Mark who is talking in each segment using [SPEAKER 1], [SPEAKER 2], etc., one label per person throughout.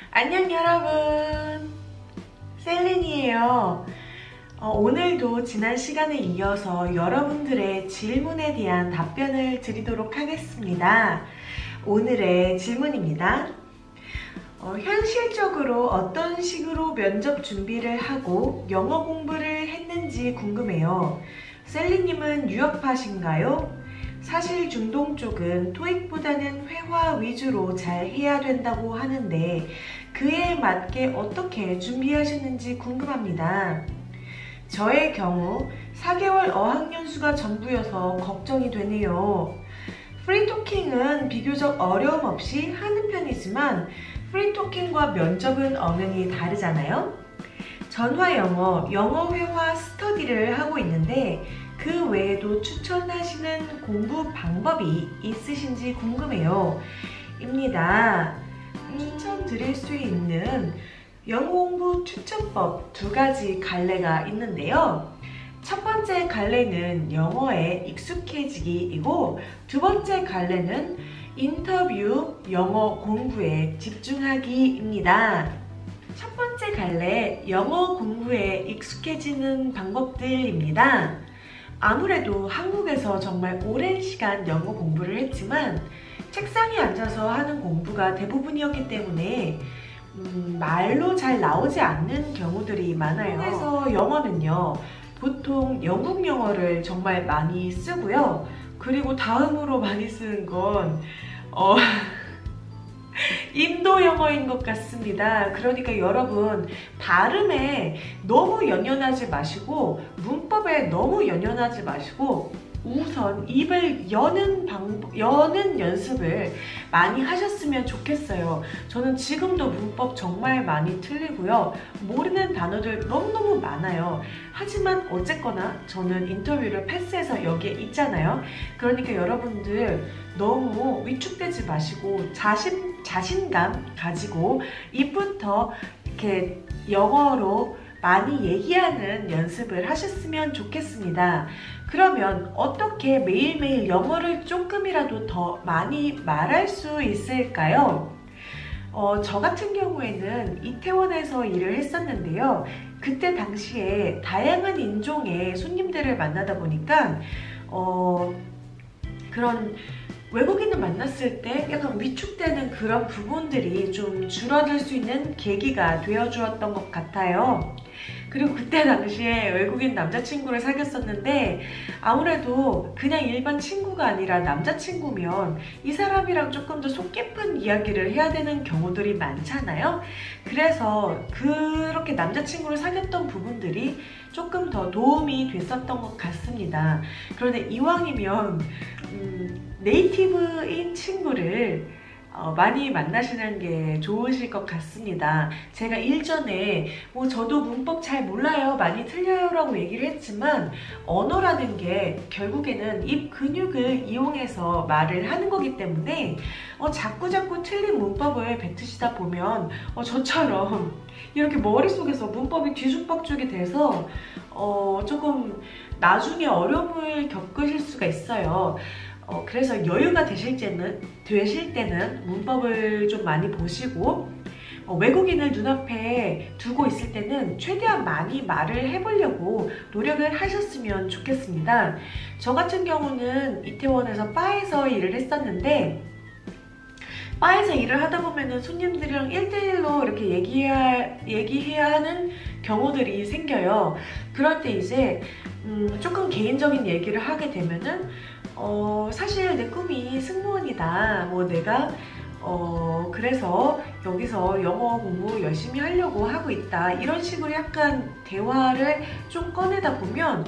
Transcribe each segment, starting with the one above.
[SPEAKER 1] 안녕 여러분, 셀린이에요. 오늘도 지난 시간에 이어서 여러분들의 질문에 대한 답변을 드리도록 하겠습니다. 오늘의 질문입니다. 현실적으로 어떤 식으로 면접 준비를 하고 영어 공부를 했는지 궁금해요. 셀린님은 유학파신가요? 사실 중동 쪽은 토익보다는 회화 위주로 잘 해야 된다고 하는데 그에 맞게 어떻게 준비하셨는지 궁금합니다. 저의 경우 4개월 어학연수가 전부여서 걱정이 되네요. 프리토킹은 비교적 어려움 없이 하는 편이지만 프리토킹과 면접은 엄연히 다르잖아요. 전화 영어, 영어 회화 스터디를 하고 있는데 그 외에도 추천하시는 공부 방법이 있으신지 궁금해요. 입니다. 추천드릴 수 있는 영어 공부 추천법 2가지 갈래가 있는데요. 첫 번째 갈래는 영어에 익숙해지기이고 두 번째 갈래는 인터뷰 영어 공부에 집중하기입니다. 첫 번째 갈래, 영어 공부에 익숙해지는 방법들입니다. 아무래도 한국에서 정말 오랜 시간 영어 공부를 했지만 책상에 앉아서 하는 공부가 대부분이었기 때문에 말로 잘 나오지 않는 경우들이 많아요. 한국에서 영어는요, 보통 영국 영어를 정말 많이 쓰고요. 그리고 다음으로 많이 쓰는 건 인도 영어인 것 같습니다. 그러니까 여러분, 발음에 너무 연연하지 마시고 문법에 너무 연연하지 마시고 우선 입을 여는 연습을 많이 하셨으면 좋겠어요. 저는 지금도 문법 정말 많이 틀리고요. 모르는 단어들 너무너무 많아요. 하지만 어쨌거나 저는 인터뷰를 패스해서 여기에 있잖아요. 그러니까 여러분들 너무 위축되지 마시고 자신감 가지고 입부터 이렇게 영어로 많이 얘기하는 연습을 하셨으면 좋겠습니다. 그러면 어떻게 매일매일 영어를 조금이라도 더 많이 말할 수 있을까요? 저 같은 경우에는 이태원에서 일을 했었는데요. 그때 당시에 다양한 인종의 손님들을 만나다 보니까 그런 외국인을 만났을 때 약간 위축되는 그런 부분들이 좀 줄어들 수 있는 계기가 되어주었던 것 같아요. 그리고 그때 당시에 외국인 남자친구를 사귀었었는데 아무래도 그냥 일반 친구가 아니라 남자친구면 이 사람이랑 조금 더 속 깊은 이야기를 해야 되는 경우들이 많잖아요. 그래서 그렇게 남자친구를 사귀었던 부분들이 조금 더 도움이 됐었던 것 같습니다. 그런데 이왕이면 네이티브인 친구를 많이 만나시는 게 좋으실 것 같습니다. 제가 일전에 저도 문법 잘 몰라요, 많이 틀려요 라고 얘기를 했지만 언어라는 게 결국에는 입 근육을 이용해서 말을 하는 거기 때문에 자꾸자꾸 틀린 문법을 뱉으시다 보면 저처럼 이렇게 머릿속에서 문법이 뒤죽박죽이 돼서 조금 나중에 어려움을 겪으실 수가 있어요. 그래서 여유가 되실 때는 문법을 좀 많이 보시고 외국인을 눈앞에 두고 있을 때는 최대한 많이 말을 해보려고 노력을 하셨으면 좋겠습니다. 저 같은 경우는 이태원에서 바에서 일을 했었는데 바에서 일을 하다 보면은 손님들이랑 1대1로 이렇게 얘기해야 하는 경우들이 생겨요. 그럴 때 이제 조금 개인적인 얘기를 하게 되면은 사실 내 꿈이 승무원이다. 내가 그래서 여기서 영어 공부 열심히 하려고 하고 있다. 이런 식으로 약간 대화를 좀 꺼내다 보면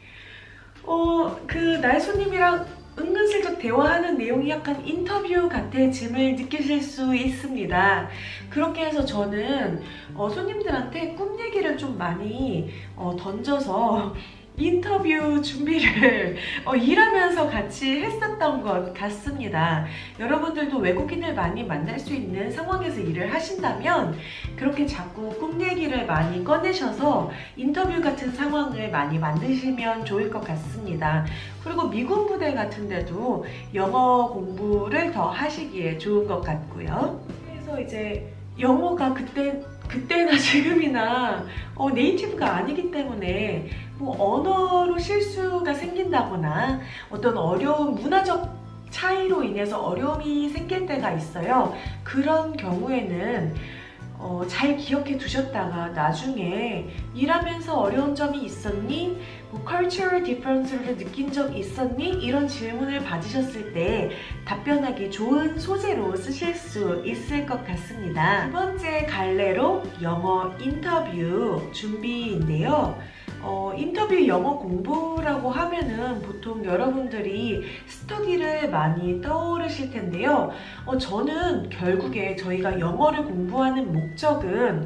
[SPEAKER 1] 그 나의 손님이랑 은근슬쩍 대화하는 내용이 약간 인터뷰 같아짐을 느끼실 수 있습니다. 그렇게 해서 저는 손님들한테 꿈 얘기를 좀 많이 던져서 인터뷰 준비를 일하면서 같이 했었던 것 같습니다. 여러분들도 외국인을 많이 만날 수 있는 상황에서 일을 하신다면 그렇게 자꾸 꿈 얘기를 많이 꺼내셔서 인터뷰 같은 상황을 많이 만드시면 좋을 것 같습니다. 그리고 미군 부대 같은 데도 영어 공부를 더 하시기에 좋은 것 같고요. 그래서 이제 영어가 그때나 지금이나 네이티브가 아니기 때문에 뭐 언어로 실수가 생긴다거나 어떤 어려운 문화적 차이로 인해서 어려움이 생길 때가 있어요. 그런 경우에는 잘 기억해 두셨다가 나중에 일하면서 어려운 점이 있었니? 뭐 cultural difference를 느낀 적 있었니? 이런 질문을 받으셨을 때 답변하기 좋은 소재로 쓰실 수 있을 것 같습니다. 두 번째 갈래로 영어 인터뷰 준비인데요. 인터뷰 영어 공부라고 하면은 보통 여러분들이 스터디를 많이 떠오르실 텐데요. 저는 결국에 저희가 영어를 공부하는 목적은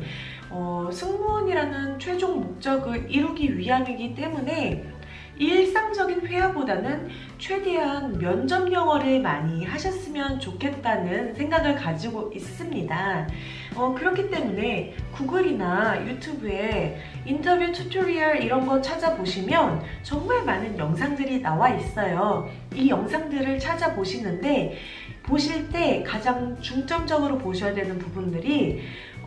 [SPEAKER 1] 승무원이라는 최종 목적을 이루기 위함이기 때문에 일상적인 회화보다는 최대한 면접 영어를 많이 하셨으면 좋겠다는 생각을 가지고 있습니다. 그렇기 때문에 구글이나 유튜브에 인터뷰 튜토리얼 이런 거 찾아보시면 정말 많은 영상들이 나와 있어요. 이 영상들을 찾아보시는데 보실 때 가장 중점적으로 보셔야 되는 부분들이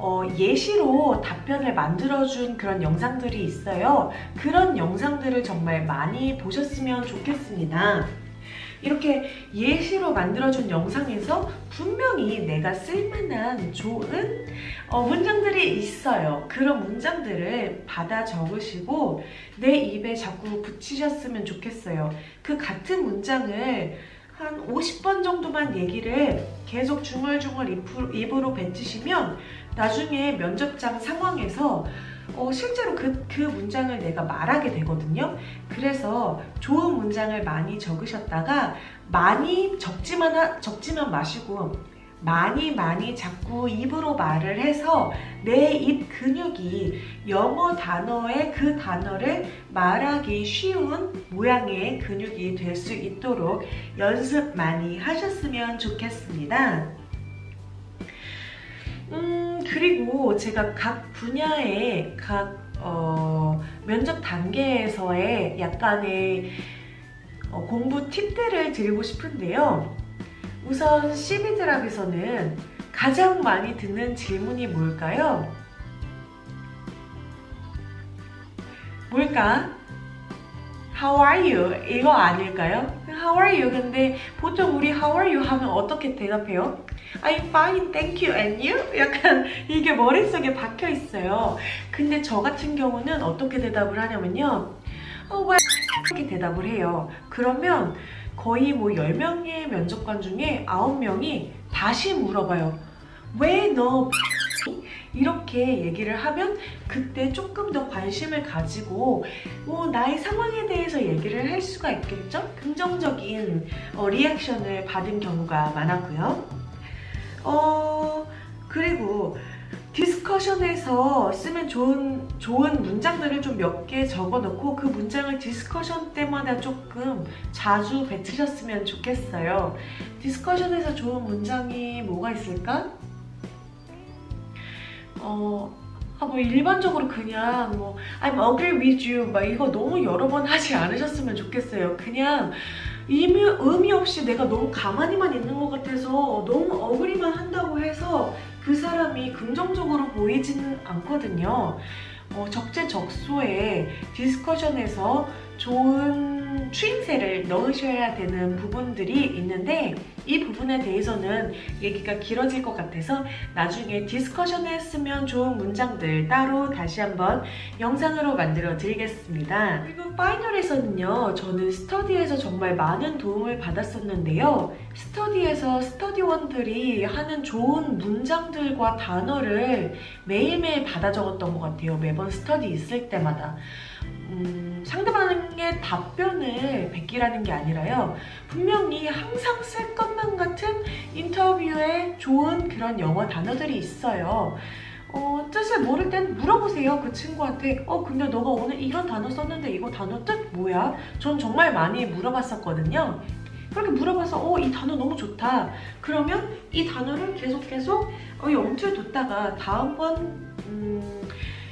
[SPEAKER 1] 예시로 답변을 만들어준 그런 영상들이 있어요. 그런 영상들을 정말 많이 보셨으면 좋겠습니다. 이렇게 예시로 만들어준 영상에서 분명히 내가 쓸만한 좋은 문장들이 있어요. 그런 문장들을 받아 적으시고 내 입에 자꾸 붙이셨으면 좋겠어요. 그 같은 문장을 한 50번 정도만 얘기를 계속 중얼중얼 입으로 뱉으시면 나중에 면접장 상황에서 실제로 그 문장을 내가 말하게 되거든요. 그래서 좋은 문장을 많이 적으셨다가 많이 적지만 마시고 많이 자꾸 입으로 말을 해서 내 입 근육이 영어 단어의 그 단어를 말하기 쉬운 모양의 근육이 될 수 있도록 연습 많이 하셨으면 좋겠습니다. 그리고 제가 각 분야의 면접 단계에서의 약간의 공부 팁들을 드리고 싶은데요. 우선 CV드랍에서는 가장 많이 듣는 질문이 뭘까요? 뭘까? How are you? 이거 아닐까요? How are you? 근데 보통 우리 How are you 하면 어떻게 대답해요? I'm fine, thank you, and you? 약간 이게 머릿속에 박혀 있어요. 근데 저 같은 경우는 어떻게 대답을 하냐면요. well, 이렇게 대답을 해요. 그러면 거의 뭐 10명의 면접관 중에 9명이 다시 물어봐요. 왜 너 이렇게 얘기를 하면 그때 조금 더 관심을 가지고 나의 상황에 대해서 얘기를 할 수가 있겠죠? 긍정적인 리액션을 받은 경우가 많았고요. 그리고 디스커션에서 쓰면 좋은 문장들을 좀 몇 개 적어놓고 그 문장을 디스커션 때마다 조금 자주 뱉으셨으면 좋겠어요. 디스커션에서 좋은 문장이 뭐가 있을까? 뭐 일반적으로 그냥 뭐 I'm agree with you 막 이거 너무 여러 번 하지 않으셨으면 좋겠어요. 그냥 의미 없이 내가 너무 가만히만 있는 것 같아서 너무 어그리만 한다고 해서 그 사람이 긍정적으로 보이지는 않거든요. 적재적소에 디스커션에서 좋은 추임새를 넣으셔야 되는 부분들이 있는데 이 부분에 대해서는 얘기가 길어질 것 같아서 나중에 디스커션에 했으면 좋은 문장들 따로 다시 한번 영상으로 만들어 드리겠습니다. 그리고 파이널에서는요, 저는 스터디에서 정말 많은 도움을 받았었는데요. 스터디에서 스터디원들이 하는 좋은 문장들과 단어를 매일매일 받아 적었던 것 같아요. 매번 스터디 있을 때마다. 상대방의 답변을 베끼라는 게 아니라요. 분명히 항상 쓸 것만 같은 인터뷰에 좋은 그런 영어 단어들이 있어요. 뜻을 모를 땐 물어보세요. 그 친구한테 근데 너가 오늘 이런 단어 썼는데 이거 단어 뜻 뭐야? 전 정말 많이 물어봤었거든요. 그렇게 물어봐서 이 단어 너무 좋다. 그러면 이 단어를 계속 염두에 뒀다가 다음번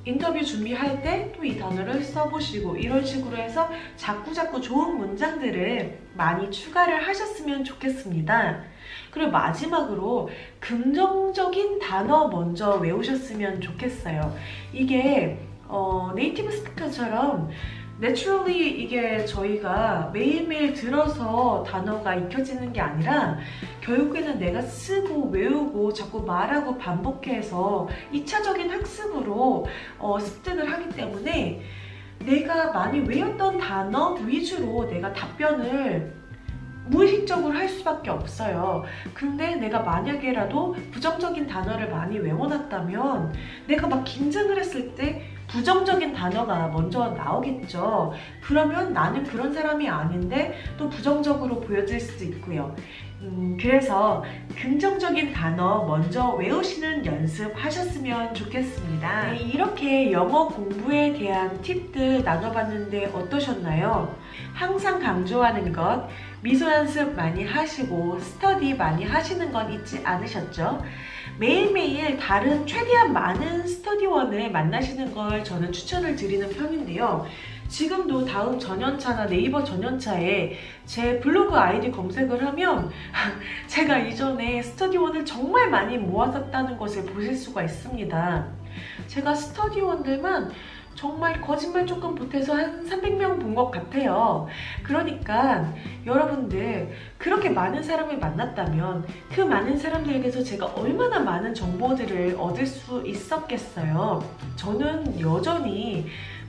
[SPEAKER 1] 인터뷰 준비할 때 또 이 단어를 써보시고 이런 식으로 해서 자꾸자꾸 좋은 문장들을 많이 추가를 하셨으면 좋겠습니다. 그리고 마지막으로 긍정적인 단어 먼저 외우셨으면 좋겠어요. 이게 네이티브 스피커처럼 내추럴리 이게 저희가 매일매일 들어서 단어가 익혀지는 게 아니라 결국에는 내가 쓰고 외우고 자꾸 말하고 반복해서 2차적인 학습으로 습득을 하기 때문에 내가 많이 외웠던 단어 위주로 내가 답변을 무의식적으로 할 수밖에 없어요. 근데 내가 만약에라도 부정적인 단어를 많이 외워놨다면 내가 막 긴장을 했을 때 부정적인 단어가 먼저 나오겠죠. 그러면 나는 그런 사람이 아닌데 또 부정적으로 보여질 수도 있고요. 그래서 긍정적인 단어 먼저 외우시는 연습 하셨으면 좋겠습니다. 네, 이렇게 영어 공부에 대한 팁들 나눠봤는데 어떠셨나요? 항상 강조하는 것, 미소 연습 많이 하시고 스터디 많이 하시는 건 잊지 않으셨죠? 매일매일 다른 최대한 많은 스터디원을 만나시는 걸 저는 추천을 드리는 편인데요. 지금도 다음 전연차나 네이버 전연차에 제 블로그 아이디 검색을 하면 제가 이전에 스터디원을 정말 많이 모았었다는 것을 보실 수가 있습니다. 제가 스터디원들만 정말 거짓말 조금 보태서 한 300명 본 것 같아요. 그러니까 여러분들 그렇게 많은 사람을 만났다면 그 많은 사람들에게서 제가 얼마나 많은 정보들을 얻을 수 있었겠어요. 저는 여전히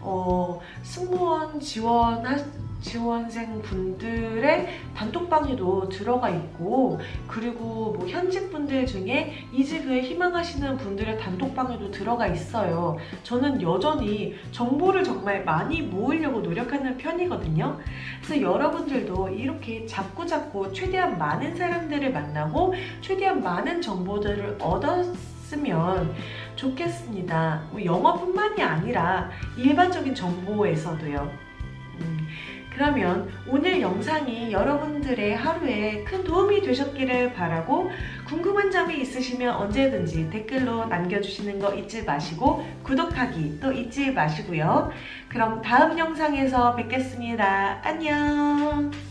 [SPEAKER 1] 승무원 지원생 분들의 단톡방에도 들어가 있고, 그리고 뭐 현직 분들 중에 이직을 희망하시는 분들의 단톡방에도 들어가 있어요. 저는 여전히 정보를 정말 많이 모으려고 노력하는 편이거든요. 그래서 여러분들도 이렇게 자꾸자꾸 최대한 많은 사람들을 만나고 최대한 많은 정보들을 얻었으면 좋겠습니다. 영어뿐만이 아니라 일반적인 정보에서도요. 그러면 오늘 영상이 여러분들의 하루에 큰 도움이 되셨기를 바라고, 궁금한 점이 있으시면 언제든지 댓글로 남겨주시는 거 잊지 마시고 구독하기 또 잊지 마시고요. 그럼 다음 영상에서 뵙겠습니다. 안녕.